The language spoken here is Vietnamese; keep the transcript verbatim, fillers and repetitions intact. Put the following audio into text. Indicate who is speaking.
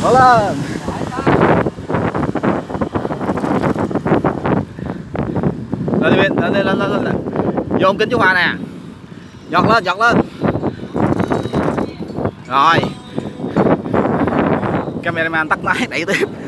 Speaker 1: Mở lên. Lên lên lên lên lên lên. Vô kính chú Hoa nè. Giọt lên, giọt lên. Rồi. Cameraman tắt máy đẩy tiếp.